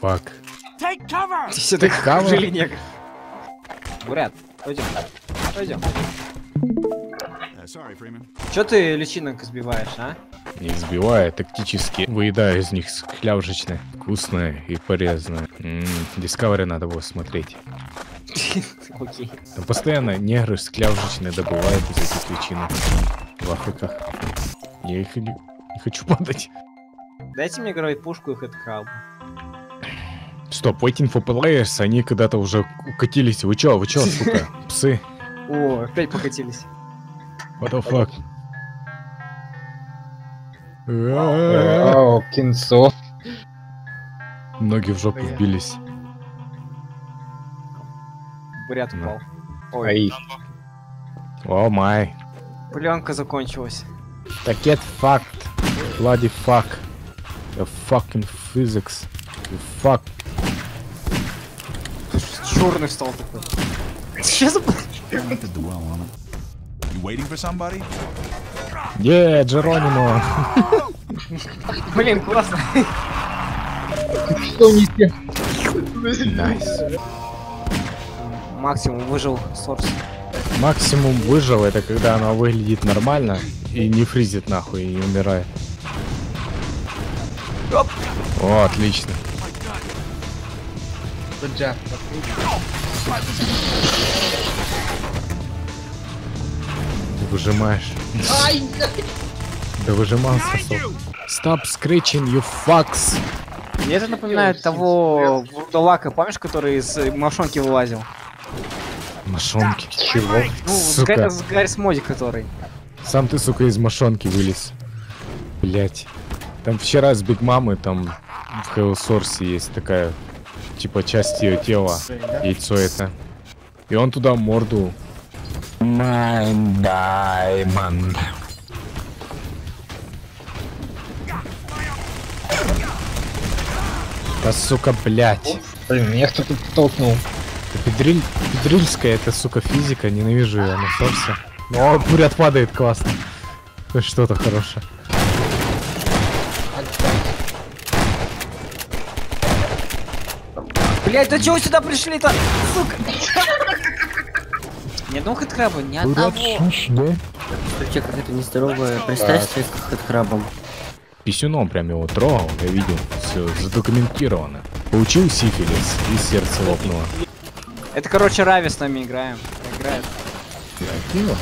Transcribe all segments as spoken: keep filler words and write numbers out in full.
fuck? Все так жили негр. Бурят, пойдем. Пойдем. Чё ты личинок сбиваешь, а? Не избивая, тактически выедаю из них хлявжечное, вкусное и полезное. Ммм, Discovery надо было смотреть. Окей. Там постоянно негры скляужечные добывают из этих личинок в Африках. Я их не, не хочу падать. Дайте мне игровую пушку и хэдкраб. Стоп, waiting for players, они когда-то уже укатились. Вы чё, вы чё, сука, псы? О, опять покатились. What the fuck? О, кинцо. Ноги в жопу вбились. Бурят упал. Ой. О май. Пленка закончилась. Так get fucked. Bloody fuck. The fucking physics. You fuck. Черный стал такой. Сейчас. Yeah, Джеронимо. Блин, классно. Что нести? Найс. Максимум выжил Сорс. Максимум выжил, это когда она выглядит нормально и не фризит нахуй и не умирает. Оп. О, отлично. Ты выжимаешь. Да выжимался, сок. Stop screeching, you fucks. Мне это напоминает того вурдалака, помнишь, который из мошонки вылазил? Мошонки. Чего? Ну, Сука. с Гаррис Моди, который. Сам ты, сука, из мошонки вылез. Блять. Там вчера с Биг Мамы, там в Hell Source есть такая, типа, часть ее тела. Яйцо это. И он туда морду. My diamond. Да, сука, блять. Блин, меня кто-то толкнул. Педриль... Педрильская, это, сука, физика, ненавижу ее на Сорсе. О, бурят падает, классно. Хоть что-то хорошее. Блять, да чего сюда пришли-то? Сука! Ни одного хэдкраба, ни одного. У тебя какая-то нездоровая пристрастие к хэдкрабам. Писюном прям его трогал, я видел. Все задокументировано. Получил сифилис и сердце лопнуло. Это, короче, Рави с нами играем. Играет. Пиво?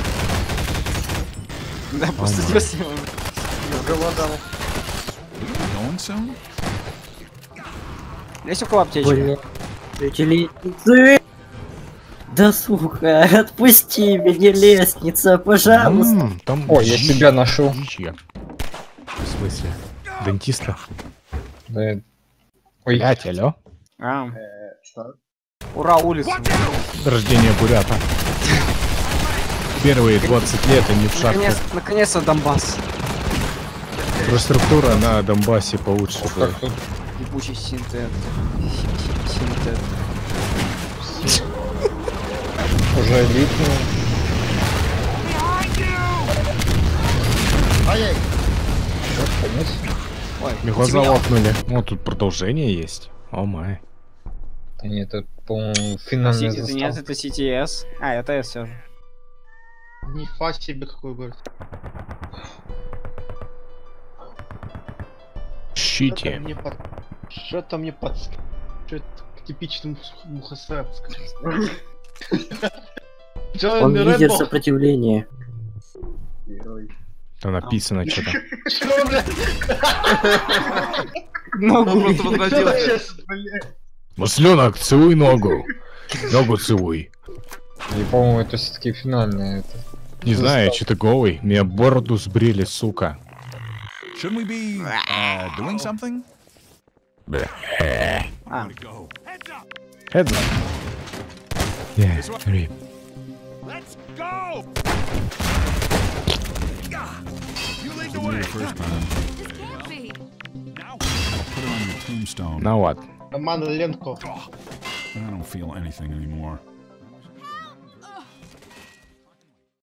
Да, просто идёт с ним. Голодал. Есть у кого аптечка? Лестницы! Да сука, отпусти меня, лестница, пожалуйста. М, там О, я дичь. тебя нашел. Дичь я. В смысле? Дентиста? Да. Ой, Блять, алло? А. Ура, улица. Рождение бурята. Первые двадцать лет они в шахтах. Наконец, наконец-то Донбасс. Инфраструктура на Донбассе получше. как тут? Ебучий синтет. Синтет. Уже элитный. Вот, конец. Ой, Мне глаза темнело. лопнули. О, тут продолжение есть. О май. Да нет, это, по-моему, финальная Сити- Нет, заставка. это си ти эс. А, это эс все же. Нифа себе какой город. Что-то Щите. мне под... Что-то мне под... Что-то к типичному мухосрацку. Он лидер сопротивления. Там написано что-то. Что, блядь? Ногу просто возродилась. Масленок, целуй ногу. Ногу целуй. И, по-моему, это все-таки финальная. Это... Не знаю, что-то голый. Меня бороду сбрили, сука. Shouldn't we be uh, doing something? А, Heads up. Yeah, rip. Let's go! You lead the way. First time. Now I'll put it on your tombstone. Now what? Роман Ленко. I don't feel anything anymore.